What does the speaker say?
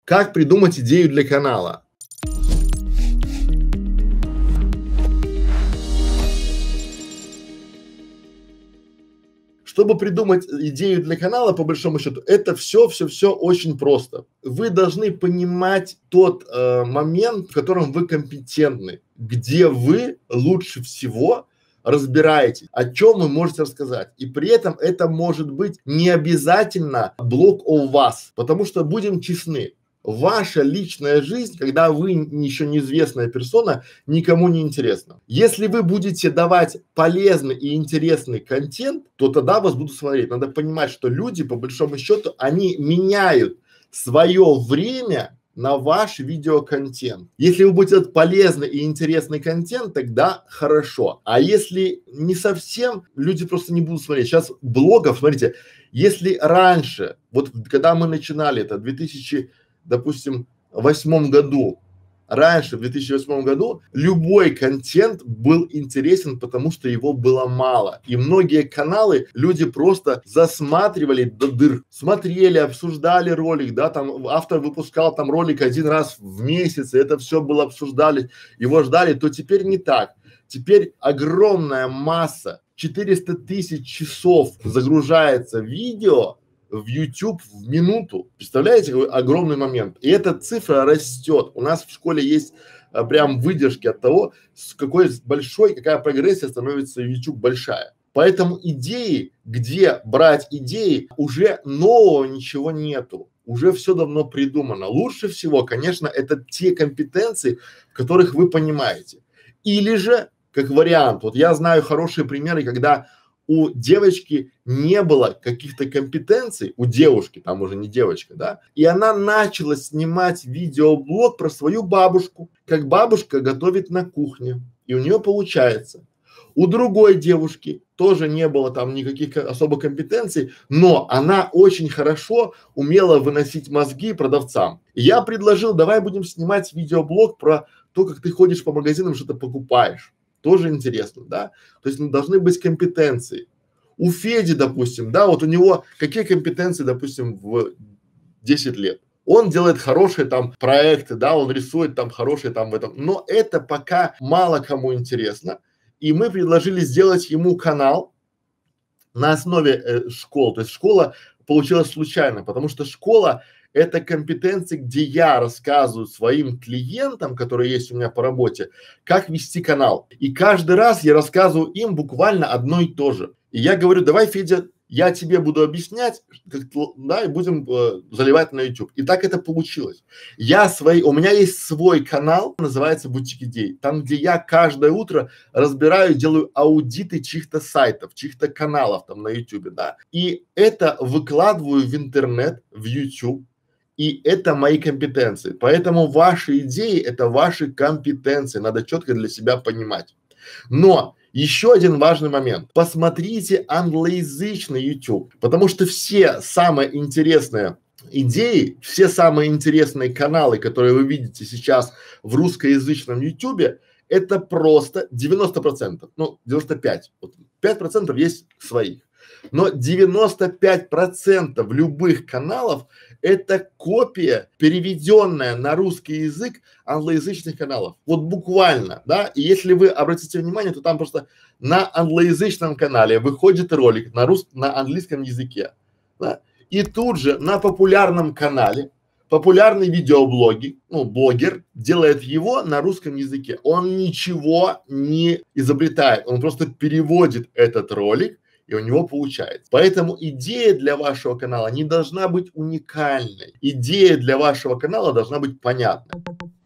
Как придумать идею для канала? Чтобы придумать идею для канала, по большому счету, это все очень просто. Вы должны понимать тот момент, в котором вы компетентны, где вы лучше всего разбираетесь, о чем вы можете рассказать. И при этом это может быть не обязательно блог о вас, потому что будем честны. Ваша личная жизнь, когда вы еще неизвестная персона, никому не интересна. Если вы будете давать полезный и интересный контент, то тогда вас будут смотреть. Надо понимать, что люди, по большому счету, они меняют свое время на ваш видеоконтент. Если вы будете делать полезный и интересный контент, тогда хорошо. А если не совсем, люди просто не будут смотреть. Сейчас блогов, смотрите, если раньше, вот когда мы начинали это, допустим, в 2008 году, раньше, в 2008 году, любой контент был интересен, потому что его было мало. И многие каналы люди просто засматривали до дыр, смотрели, обсуждали ролик, да, там автор выпускал там ролик один раз в месяц, и это все было обсуждали, его ждали, то теперь не так. Теперь огромная масса, 400 тысяч часов загружается видео в YouTube в минуту. Представляете, какой огромный момент? И эта цифра растет. У нас в школе есть прям выдержки от того, с какой большой, какая прогрессия становится YouTube большая. Поэтому идеи, где брать идеи, уже нового ничего нету. Уже все давно придумано. Лучше всего, конечно, это те компетенции, в которых вы понимаете. Или же, как вариант, вот я знаю хорошие примеры, когда у девочки не было каких-то компетенций, у девушки, там уже не девочка, да, и она начала снимать видеоблог про свою бабушку, как бабушка готовит на кухне, и у нее получается. У другой девушки тоже не было там никаких особо компетенций, но она очень хорошо умела выносить мозги продавцам. И я предложил, давай будем снимать видеоблог про то, как ты ходишь по магазинам, что-то покупаешь. Тоже интересно, да? То есть должны быть компетенции. У Феди, допустим, да, вот у него какие компетенции, допустим, в 10 лет? Он делает хорошие там проекты, да, он рисует там хорошие там в этом, но это пока мало кому интересно. И мы предложили сделать ему канал на основе школ. То есть школа получилась случайно, потому что школа – это компетенции, где я рассказываю своим клиентам, которые есть у меня по работе, как вести канал. И каждый раз я рассказываю им буквально одно и то же. И я говорю, давай, Федя, я тебе буду объяснять, как, да, и будем заливать на YouTube. И так это получилось. У меня есть свой канал, называется Бутик Идей, там, где я каждое утро разбираю, делаю аудиты чьих-то сайтов, чьих-то каналов там на YouTube, да. И это выкладываю в интернет, в YouTube. И это мои компетенции. Поэтому ваши идеи – это ваши компетенции. Надо четко для себя понимать. Но еще один важный момент. Посмотрите англоязычный YouTube, потому что все самые интересные идеи, все самые интересные каналы, которые вы видите сейчас в русскоязычном YouTube, это просто 90%, ну 95, вот 5% есть своих. Но 95% любых каналов это копия, переведенная на русский язык англоязычных каналов. Вот буквально, да, и если вы обратите внимание, то там просто на англоязычном канале выходит ролик на английском языке, да, и тут же на популярном канале популярный видеоблоги, ну, блогер делает его на русском языке. Он ничего не изобретает, он просто переводит этот ролик, и у него получается. Поэтому идея для вашего канала не должна быть уникальной. Идея для вашего канала должна быть понятной.